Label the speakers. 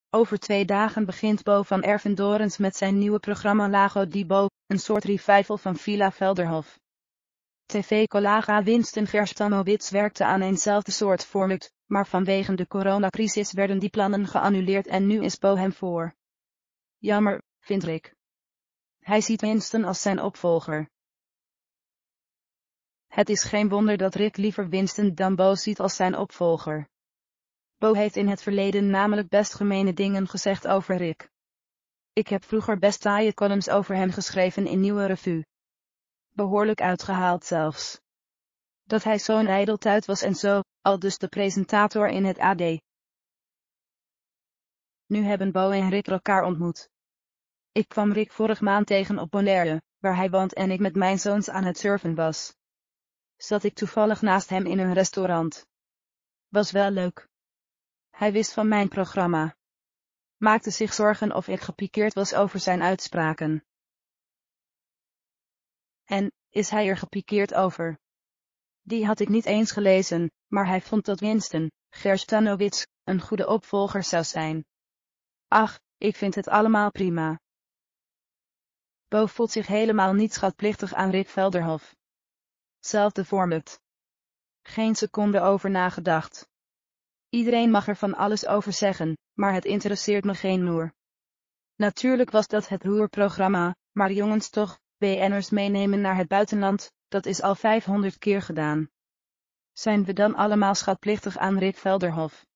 Speaker 1: Over 2 dagen begint Bo van Ervendorens met zijn nieuwe programma Lago di Bo, een soort revival van Villa Velderhof. TV-collega Winston Gerstanowitz werkte aan eenzelfde soort format, maar vanwege de coronacrisis werden die plannen geannuleerd en nu is Bo hem voor. Jammer, vindt Rick. Hij ziet Winston als zijn opvolger. Het is geen wonder dat Rick liever Winston dan Bo ziet als zijn opvolger. Bo heeft in het verleden namelijk best gemene dingen gezegd over Rick. Ik heb vroeger best taaie columns over hem geschreven in Nieuwe Revue. Behoorlijk uitgehaald zelfs. Dat hij zo'n ijdeltuit was en zo, aldus de presentator in het AD. Nu hebben Bo en Rick elkaar ontmoet. Ik kwam Rick vorige maand tegen op Bonaire, waar hij woont en ik met mijn zoons aan het surfen was. Zat ik toevallig naast hem in een restaurant. Was wel leuk. Hij wist van mijn programma. Maakte zich zorgen of ik gepikeerd was over zijn uitspraken. En, is hij er gepikeerd over? Die had ik niet eens gelezen, maar hij vond dat Winston Gerstanowitz een goede opvolger zou zijn. Ach, ik vind het allemaal prima. Bo voelt zich helemaal niet schatplichtig aan Rick Velderhof. Zelfde format. Geen seconde over nagedacht. Iedereen mag er van alles over zeggen, maar het interesseert me geen noer. Natuurlijk was dat het roerprogramma, maar jongens toch, BN'ers meenemen naar het buitenland, dat is al 500 keer gedaan. Zijn we dan allemaal schatplichtig aan Rick Velderhof?